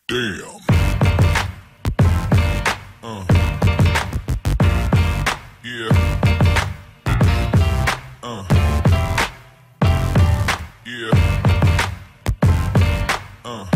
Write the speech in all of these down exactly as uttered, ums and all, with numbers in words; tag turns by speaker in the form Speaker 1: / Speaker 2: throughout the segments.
Speaker 1: Damn. Uh. Yeah. Uh. Yeah. Uh.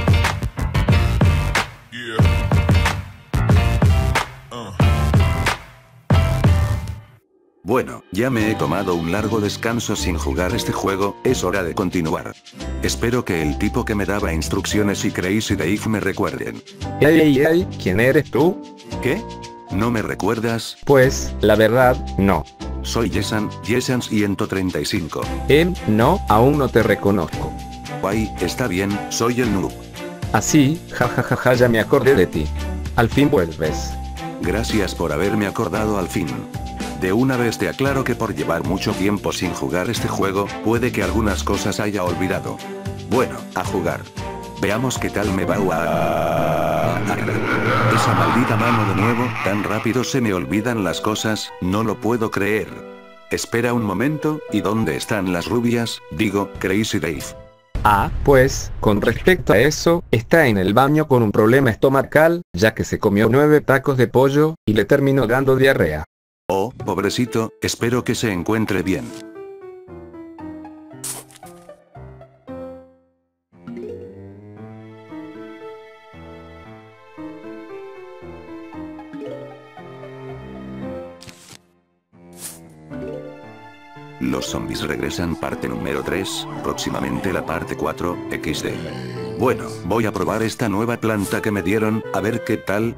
Speaker 1: Yeah. Uh.
Speaker 2: Bueno, ya me he tomado un largo descanso sin jugar este juego, es hora de continuar. Espero que el tipo que me daba instrucciones y Crazy Dave me recuerden.
Speaker 3: Ey, ey, ey, ¿quién eres tú?
Speaker 2: ¿Qué? ¿No me recuerdas?
Speaker 3: Pues, la verdad, no.
Speaker 2: Soy Yesan, Yesan ciento treinta y cinco.
Speaker 3: Em, no, aún no te reconozco.
Speaker 2: Guay, está bien, soy el noob.
Speaker 3: Así, jajajaja, ya me acordé de ti. Al fin vuelves.
Speaker 2: Gracias por haberme acordado al fin. De una vez te aclaro que por llevar mucho tiempo sin jugar este juego, puede que algunas cosas haya olvidado. Bueno, a jugar. Veamos qué tal me va. Esa maldita mano de nuevo, tan rápido se me olvidan las cosas, no lo puedo creer. Espera un momento, ¿y dónde están las rubias? Digo, Crazy Dave.
Speaker 3: Ah, pues, con respecto a eso, está en el baño con un problema estomacal, ya que se comió nueve tacos de pollo, y le terminó dando diarrea.
Speaker 2: Oh, pobrecito, espero que se encuentre bien. Los zombies regresan parte número tres, próximamente la parte cuatro, equis de. Bueno, voy a probar esta nueva planta que me dieron, a ver qué tal.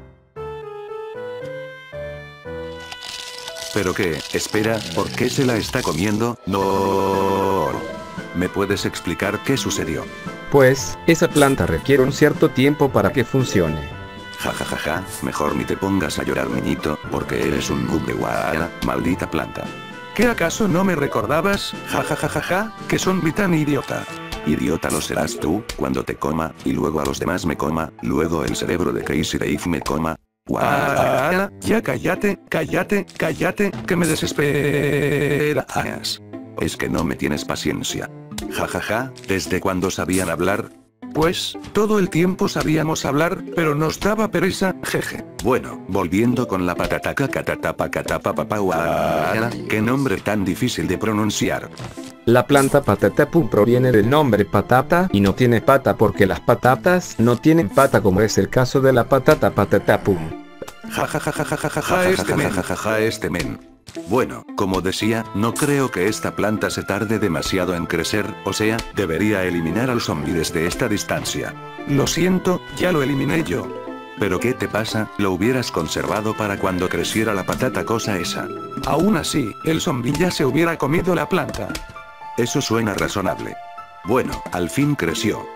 Speaker 2: ¿Pero qué? Espera, ¿por qué se la está comiendo? No. ¿Me puedes explicar qué sucedió?
Speaker 3: Pues, esa planta requiere un cierto tiempo para que funcione.
Speaker 2: Ja ja ja ja, mejor ni te pongas a llorar, niñito, porque eres un noob de guara, maldita planta. ¿Qué acaso no me recordabas? Ja ja ja ja ja, que son tan idiota. Idiota lo serás tú, cuando te coma, y luego a los demás me coma, luego el cerebro de Crazy Dave me coma. ¡Guau! Ya cállate, cállate, cállate, que me desesperas. Es que no me tienes paciencia. Ja ja ja, ¿desde cuándo sabían hablar? Pues, todo el tiempo sabíamos hablar, pero nos daba pereza, jeje. Bueno, volviendo con la patataca catatapa catapapapauara, qué nombre tan difícil de pronunciar.
Speaker 3: La planta patatapum proviene del nombre patata y no tiene pata porque las patatas no tienen pata, como es el caso de la patata patatapum.
Speaker 2: Ja ja ja ja ja ja ja ja este men, ja ja ja este men. Bueno, como decía, no creo que esta planta se tarde demasiado en crecer, o sea, debería eliminar al zombie desde esta distancia. Lo siento, ya lo eliminé yo. ¿Pero qué te pasa? Lo hubieras conservado para cuando creciera la patata cosa esa. Aún así, el zombie ya se hubiera comido la planta. Eso suena razonable. Bueno, al fin creció.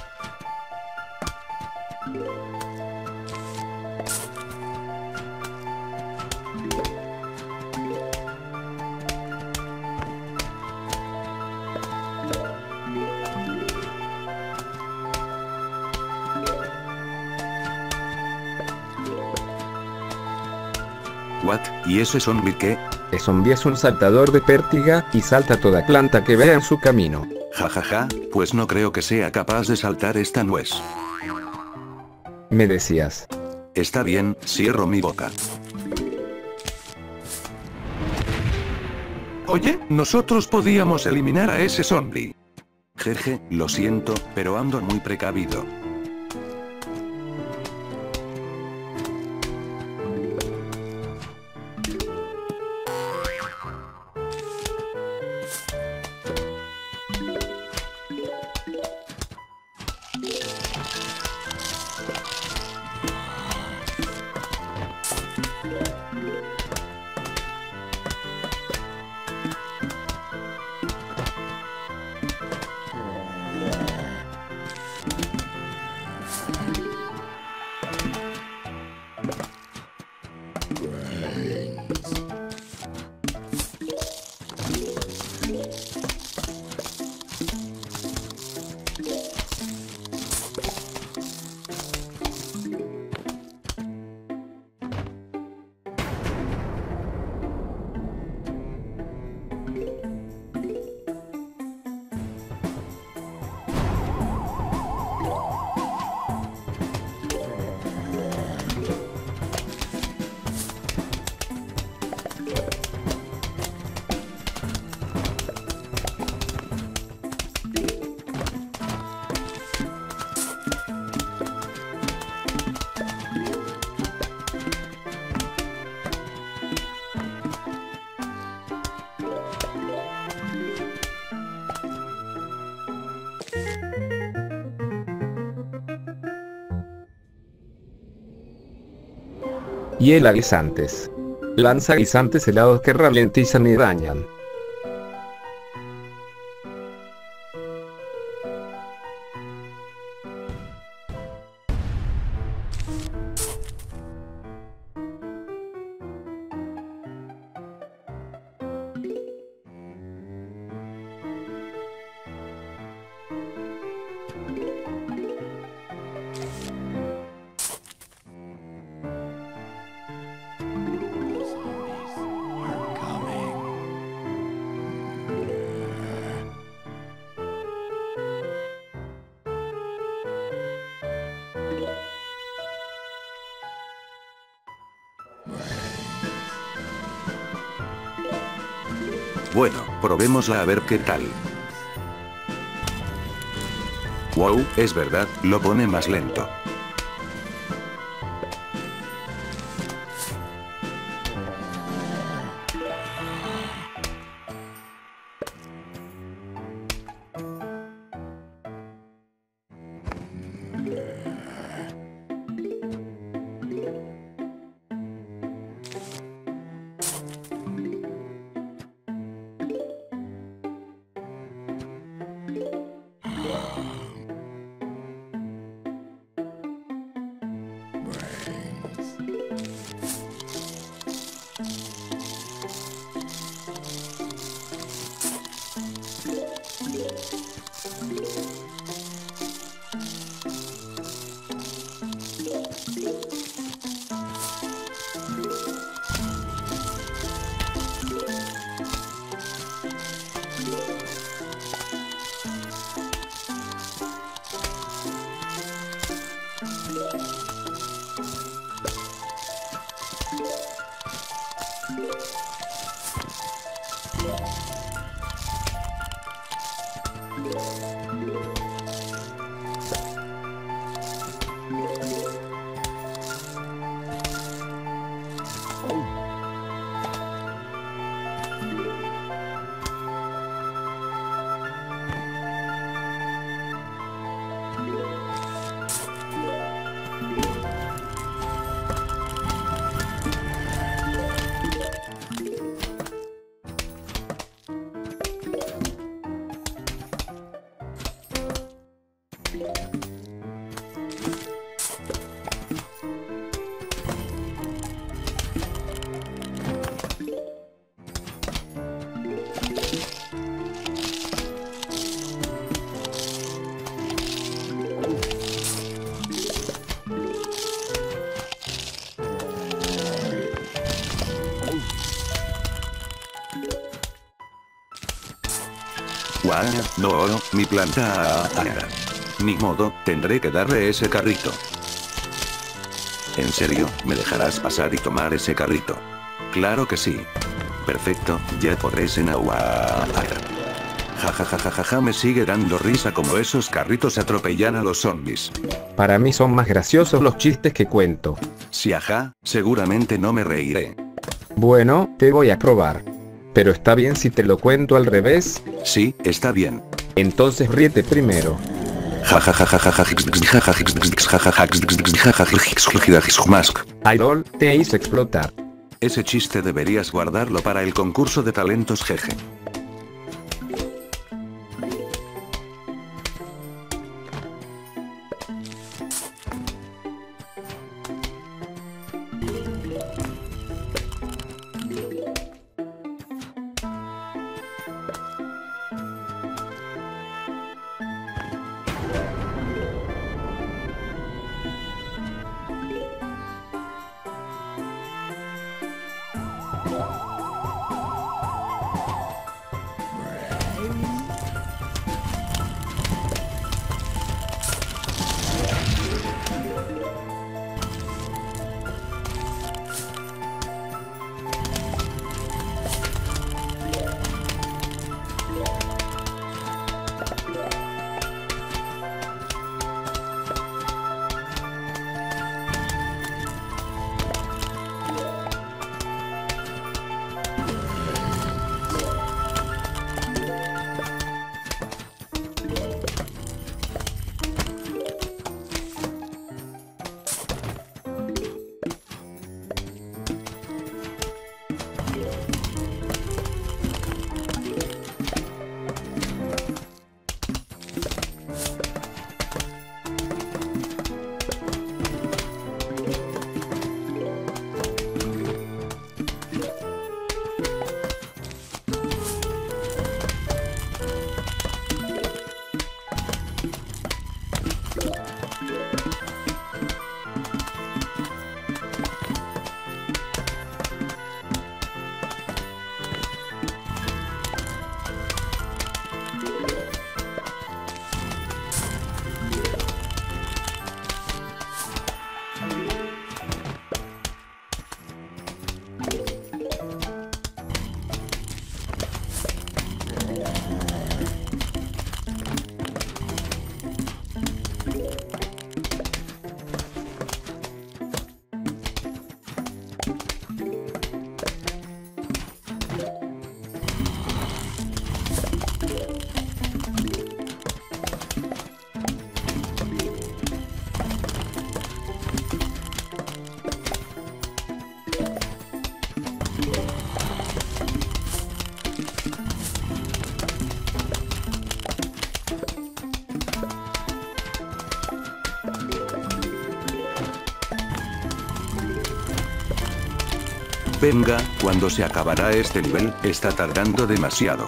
Speaker 2: What? ¿Y ese zombie qué?
Speaker 3: El zombie es un saltador de pértiga y salta toda planta que vea en su camino.
Speaker 2: Ja ja ja, pues no creo que sea capaz de saltar esta nuez.
Speaker 3: Me decías.
Speaker 2: Está bien, cierro mi boca. Oye, nosotros podíamos eliminar a ese zombie. Jeje, lo siento, pero ando muy precavido.
Speaker 3: Hiela guisantes. Lanza guisantes helados que ralentizan y dañan.
Speaker 2: Bueno, probémosla a ver qué tal. Wow, es verdad, lo pone más lento. Guau, no, mi planta. Ni modo, tendré que darle ese carrito. ¿En serio, me dejarás pasar y tomar ese carrito? Claro que sí. Perfecto, ya podré cenar. Jajajajaja, me sigue dando risa como esos carritos atropellan a los zombies.
Speaker 3: Para mí son más graciosos los chistes que cuento.
Speaker 2: Si ajá, seguramente no me reiré.
Speaker 3: Bueno, te voy a probar. Pero está bien si te lo cuento al revés.
Speaker 2: Sí, está bien.
Speaker 3: Entonces ríete primero. Idol, te hice explotar.
Speaker 2: Ese chiste deberías guardarlo para el concurso de talentos jeje. Venga, ¿cuándo se acabará este nivel? Está tardando demasiado.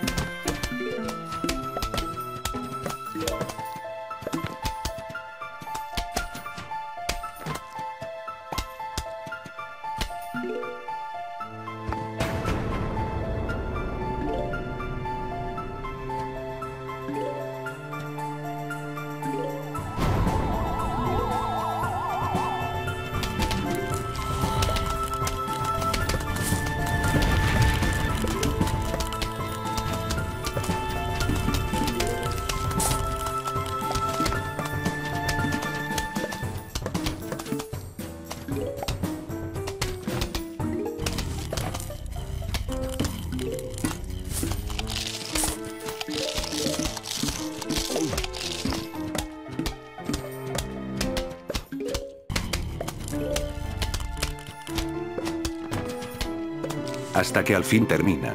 Speaker 2: Hasta que al fin termina.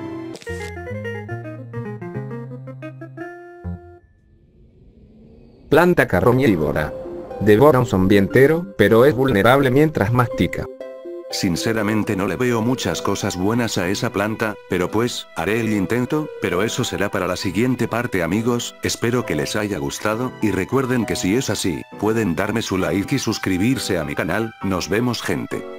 Speaker 3: Planta carroñívora. Devora un zombie entero, pero es vulnerable mientras mastica.
Speaker 2: Sinceramente no le veo muchas cosas buenas a esa planta, pero pues, haré el intento, pero eso será para la siguiente parte amigos, espero que les haya gustado, y recuerden que si es así, pueden darme su like y suscribirse a mi canal, nos vemos gente.